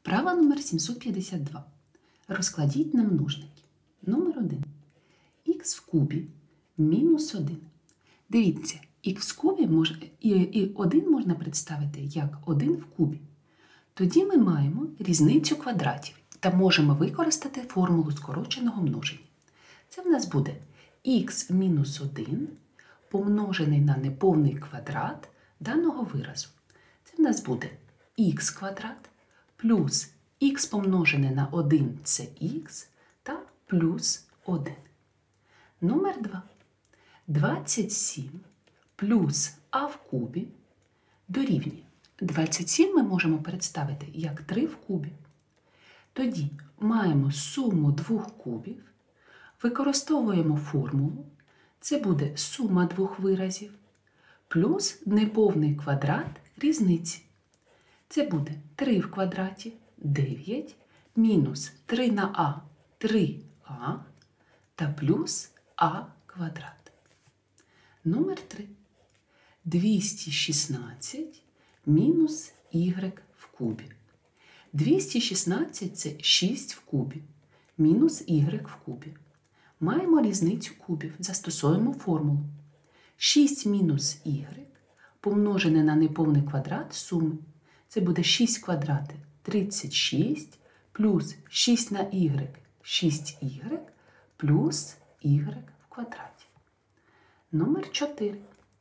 Вправа номер 752. Розкладіть на множники. Номер 1. Х в кубі мінус 1. Дивіться, х в кубі і 1 можна представити як 1 в кубі. Тоді ми маємо різницю квадратів та можемо використати формулу скороченого множення. Це в нас буде х в мінус 1 помножений на неповний квадрат даного виразу. Це в нас буде х квадрат плюс х помножене на 1 – це х, та плюс 1. Номер 2. 27 плюс а в кубі дорівнює. 27 ми можемо представити як 3 в кубі. Тоді маємо суму двох кубів, використовуємо формулу. Це буде сума двох виразів плюс неповний квадрат різниці. Це буде 3 в квадраті, 9, мінус 3 на а, 3а, та плюс а квадрат. Номер 3. 216 мінус y в кубі. 216 – це 6 в кубі, мінус y в кубі. Маємо різницю кубів, застосуємо формулу. 6 мінус y помножене на неповний квадрат суми. Це буде 6 квадрати 36 плюс 6 на y 6y плюс y в квадраті. Номер 4.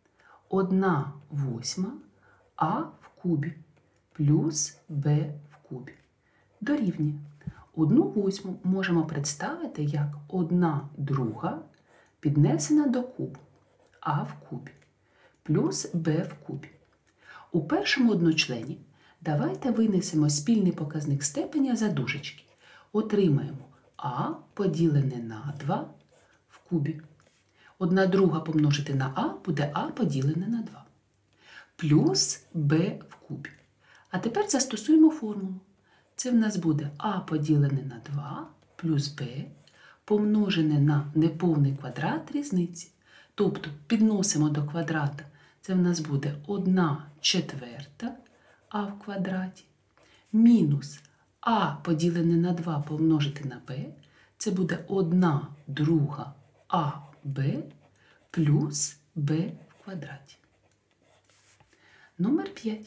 1/8 а в кубі плюс b в кубі дорівнює. 1/8 можемо представити як 1/2 піднесена до кубу а в кубі плюс b в кубі. У першому одночлені давайте винесемо спільний показник степеня за дужечки. Отримаємо а поділене на 2 в кубі. 1/2 помножити на а буде а поділене на 2. Плюс b в кубі. А тепер застосуємо формулу. Це в нас буде а поділене на 2 плюс b помножене на неповний квадрат різниці. Тобто підносимо до квадрата. Це в нас буде 1/4 а в квадраті мінус а поділене на 2 помножити на b. Це буде 1/2 аб плюс b в квадраті. Номер 5.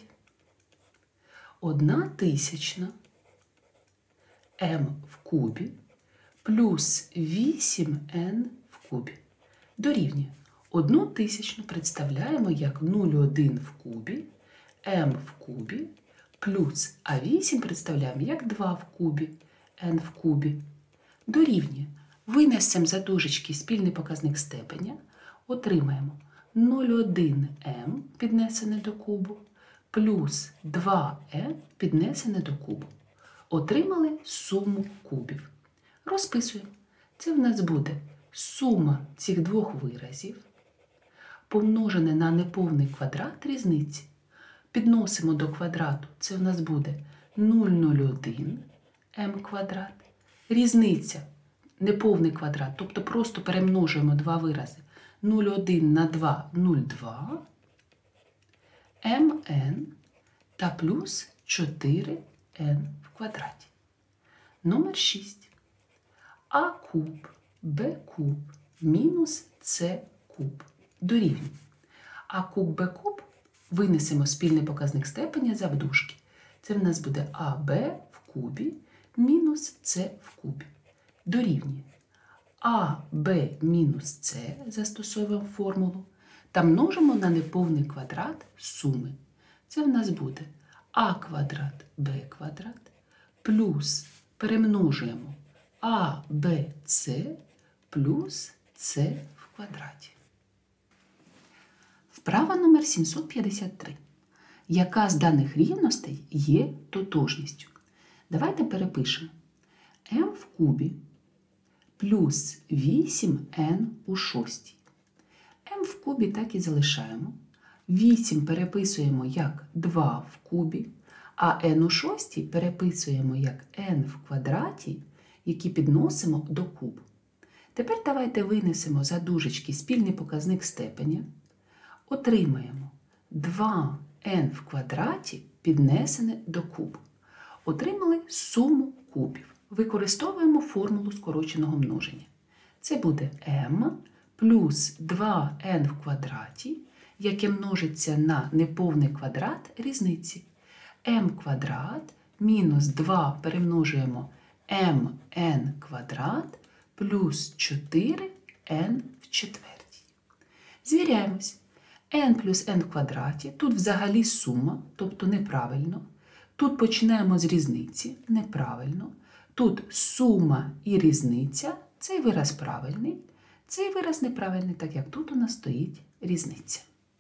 1/1000 m в кубі плюс 8n в кубі дорівнює. 1/1000 представляємо як 0,1 в кубі, m в кубі, плюс А8 представляємо як 2 в кубі, n в кубі. Дорівнює. Винесемо за дужечки спільний показник степеня, отримаємо 0,1m піднесене до кубу, плюс 2n піднесене до кубу. Отримали суму кубів. Розписуємо. Це в нас буде сума цих двох виразів, помножене на неповний квадрат різниці. Підносимо до квадрату, це в нас буде 0,01 m квадрат. Різниця неповний квадрат, тобто просто перемножуємо два вирази. 0,1 на 2 – 0,2 mn та плюс 4n в квадраті. Номер 6. А куб, Б куб мінус С куб дорівнює. А куб, Б куб винесемо спільний показник степеня за дужки. Це в нас буде АБ в кубі мінус С в кубі дорівнює. АБ мінус С застосовуємо формулу та множимо на неповний квадрат суми. Це в нас буде А квадрат, Б квадрат плюс перемножуємо А, Б, С плюс С в квадраті. Вправа номер 753. Яка з даних рівностей є тотожністю? Давайте перепишемо. m в кубі плюс 8n у шостій. m в кубі так і залишаємо. 8 переписуємо як 2 в кубі, а n у шостій переписуємо як n в квадраті, які підносимо до кубу. Тепер давайте винесемо за дужечки спільний показник степеня. Отримаємо 2n в квадраті піднесене до кубу. Отримали суму кубів. Використовуємо формулу скороченого множення. Це буде m плюс 2n в квадраті, яке множиться на неповний квадрат різниці. m квадрат мінус 2 перемножуємо mn квадрат плюс 4n в четвертій. Звіряємось. n плюс n в квадраті, тут взагалі сума, тобто неправильно. Тут починаємо з різниці, неправильно. Тут сума і різниця, цей вираз правильний, цей вираз неправильний, так як тут у нас стоїть різниця.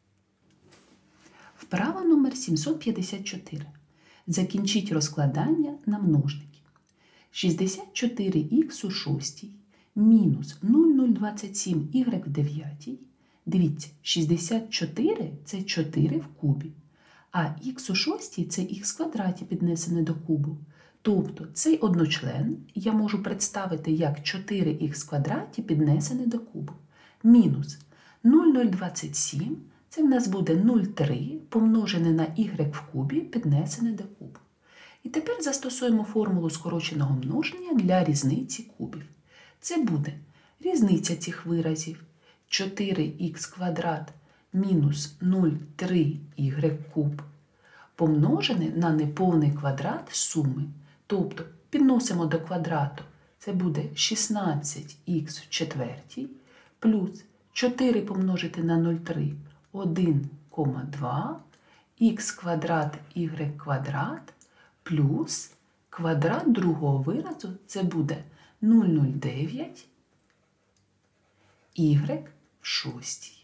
Вправа номер 754. Закінчіть розкладання на множники. 64х у шостій мінус 0027y в дев'ятій. Дивіться, 64 – це 4 в кубі, а х у шостій – це х в квадраті піднесене до кубу. Тобто цей одночлен я можу представити як 4х в квадраті піднесене до кубу. Мінус 0027 – це в нас буде 0,3 помножене на y в кубі піднесене до кубу. І тепер застосуємо формулу скороченого множення для різниці кубів. Це буде різниця цих виразів 4х квадрат мінус 0,3y куб помножене на неповний квадрат суми. Тобто підносимо до квадрату, це буде 16х в четвертій плюс 4 помножити на 0,3 – 1,2 х квадрат y квадрат плюс квадрат другого виразу, це буде 0,09 y в шостій.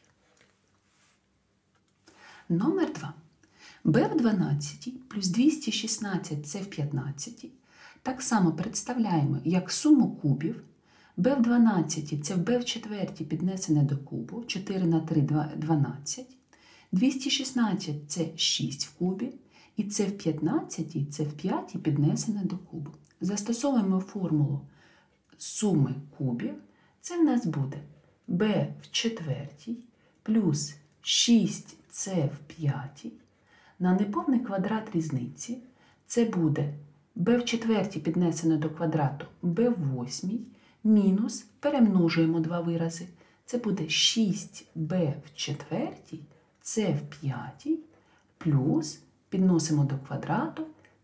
Номер 2. b в 12 плюс 216c в 15 так само представляємо як суму кубів. b в 12 – це в b в четвертій піднесене до кубу, 4 на 3 – 12. 216 – це 6 в кубі. І це в 15 – це в п'ятій піднесене до кубу. Застосовуємо формулу суми кубів. Це в нас буде b в четвертій плюс 6c в п'ятій на неповний квадрат різниці. Це буде b в четвертій піднесено до квадрату b в восьмій мінус, перемножуємо два вирази. Це буде 6b в четвертій, c в п'ятій плюс, підносимо до квадрату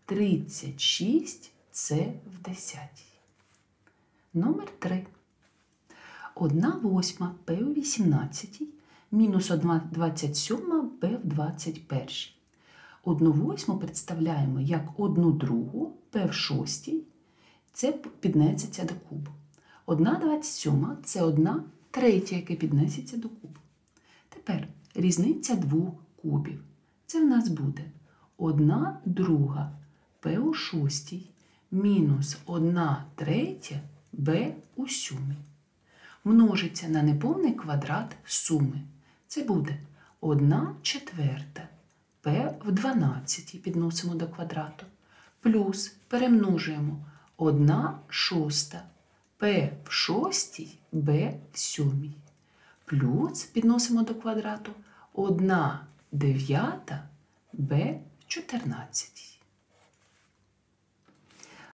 36c в десятій. Номер 3. 1/8 p у 18 мінус 1/27 p в 21. 1/8 представляємо як 1/2 p в шостій, це піднесеться до кубу. 1/27 – це 1/3, яке піднесеться до кубу. Тепер різниця двох кубів. Це в нас буде 1/2 p у шостій мінус 1/3 b у сьомій. Множиться на неповний квадрат суми. Це буде 1/4 p в 12 підносимо до квадрату. Плюс перемножуємо 1/6 p в шостій b в сьомій. Плюс підносимо до квадрату 1/9 b в 14.